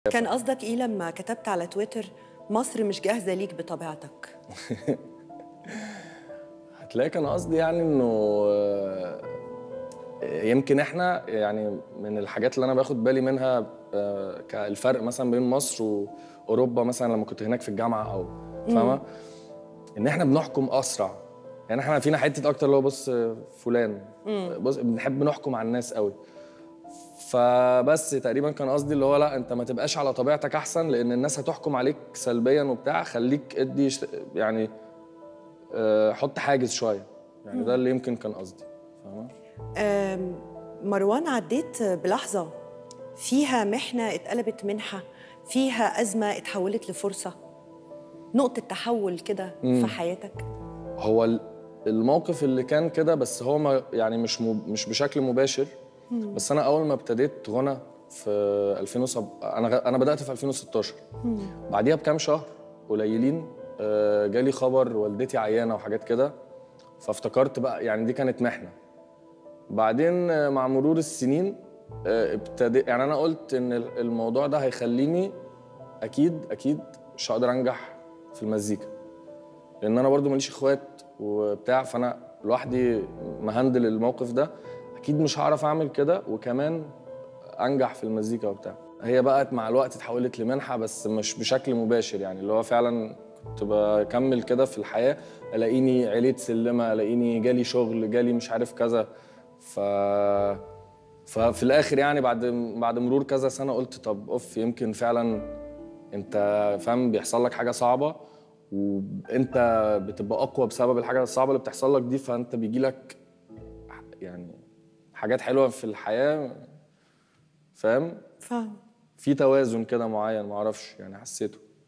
كان قصدك إيه لما كتبت على تويتر مصر مش جاهزة ليك بطبيعتك؟ هتلاقي كان قصدي يعني إنه يمكن إحنا يعني من الحاجات اللي أنا باخد بالي منها كالفرق مثلا بين مصر وأوروبا مثلا لما كنت هناك في الجامعة أو فاهمة؟ إن إحنا بنحكم أسرع. يعني إحنا فينا حتة أكتر اللي هو بص فلان بص بنحب نحكم على الناس قوي. فبس تقريبا كان قصدي اللي هو لا انت ما تبقاش على طبيعتك احسن لان الناس هتحكم عليك سلبيا وبتاع، خليك ادي يعني حط حاجز شويه، يعني ده اللي يمكن كان قصدي. فاهمه؟ مروان، عديت بلحظة فيها محنة اتقلبت منحة، فيها أزمة اتحولت لفرصة، نقطة تحول كده في حياتك؟ هو الموقف اللي كان كده، بس هو ما يعني مش بشكل مباشر. بس انا اول ما ابتديت غنى في 2007 انا بدات في 2016. بعديها بكام شهر قليلين جالي خبر والدتي عيانه وحاجات كده، فافتكرت بقى يعني دي كانت محنه. بعدين مع مرور السنين ابتديت يعني انا قلت ان الموضوع ده هيخليني اكيد مش هقدر انجح في المزيكا، لان انا برضو ماليش اخوات وبتاع، فانا لوحدي مهندل الموقف ده، اكيد مش هعرف اعمل كده وكمان انجح في المزيكا وبتاع. هي بقت مع الوقت اتحولت لمنحه بس مش بشكل مباشر، يعني اللي هو فعلا كنت بكمل كده في الحياه، الاقيني عليت سلمه، الاقيني جالي شغل، جالي مش عارف كذا. ف ففي الاخر يعني بعد مرور كذا سنه قلت طب يمكن فعلا انت فاهم بيحصل لك حاجه صعبه وانت بتبقى اقوى بسبب الحاجه الصعبه اللي بتحصل لك دي، فانت بيجي لك يعني حاجات حلوه في الحياه. فاهم؟ فاهم. في توازن كده معين، ما اعرفش يعني حسيته.